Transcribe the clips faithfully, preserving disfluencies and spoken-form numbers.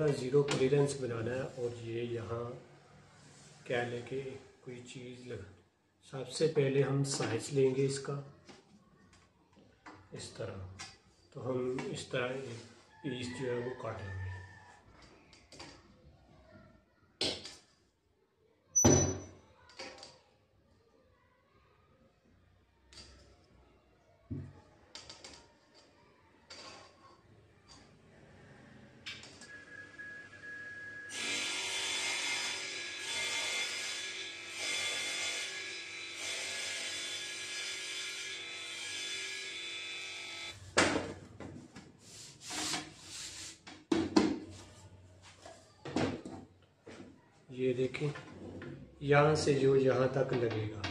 Zero clearance बनाना है और ये यहाँ क्या लेके कोई चीज़ लगा। सबसे पहले हम साइज लेंगे इसका इस तरह, तो हम इस तरह एक पीस जो है वो काटेंगे। ये देखें, यहाँ से जो यहाँ तक लगेगा,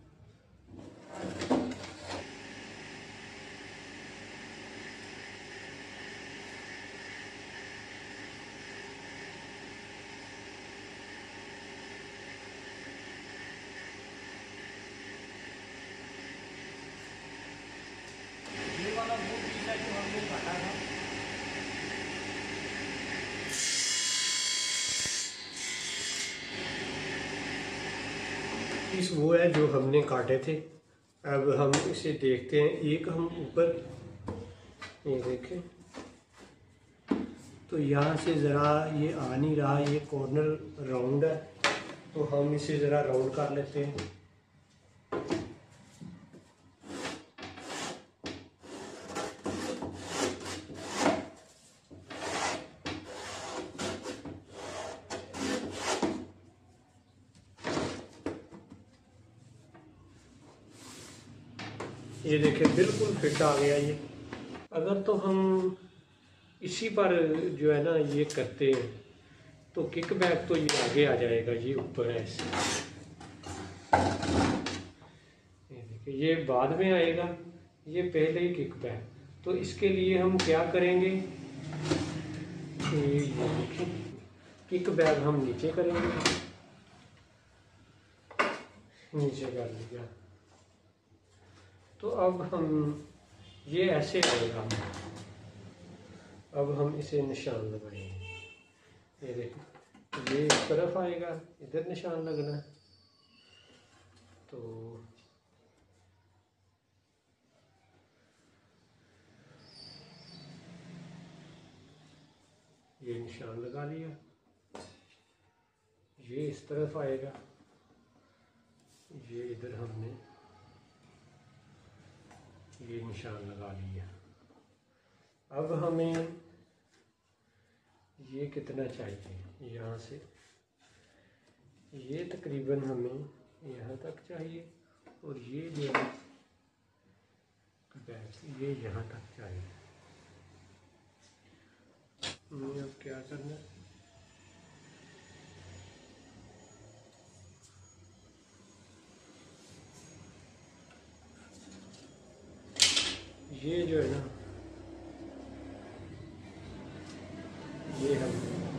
ये वाला वो पीस है जो हमने काटा था। पीस वो है जो हमने काटे थे। अब हम इसे देखते हैं। एक हम ऊपर ये देखें, तो यहाँ से ज़रा ये आ नहीं रहा, ये कॉर्नर राउंड है, तो हम इसे ज़रा राउंड कर लेते हैं। ये देखें बिल्कुल फिट आ गया ये। अगर तो हम इसी पर जो है ना ये करते हैं तो किक बैक तो ये आगे आ जाएगा, ये ऊपर है ऐसे। ये देखिए ये बाद में आएगा, ये पहले ही किक बैक। तो इसके लिए हम क्या करेंगे, ये देखिए किक बैक हम नीचे करेंगे, नीचे कर लिया। तो अब हम ये ऐसे आएगा, अब हम इसे निशान लगाएंगे। ये देखो ये इस तरफ आएगा, इधर निशान लगना है। तो ये निशान लगा लिया, ये इस तरफ आएगा, ये इधर हमने ये निशान लगा लिया। अब हमें ये कितना चाहिए, यहाँ से ये तकरीबन हमें यहाँ तक चाहिए, और ये जो है ये यहाँ तक चाहिए। हमें अब क्या करना है, ये जो है ना ये हम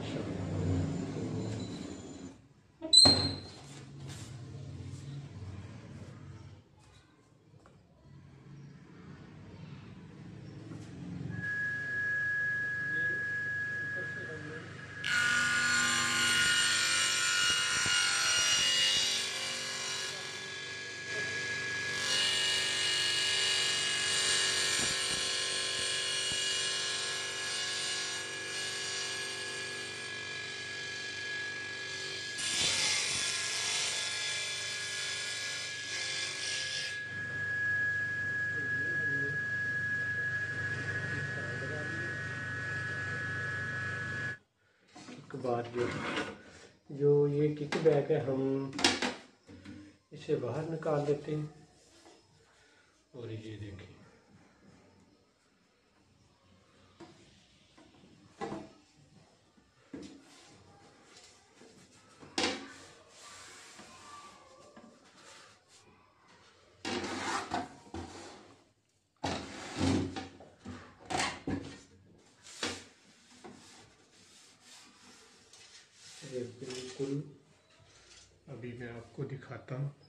बाद जो जो ये किक बैक है हम इसे बाहर निकाल देते हैं। और ये देखें बिल्कुल, अभी मैं आपको दिखाता हूँ।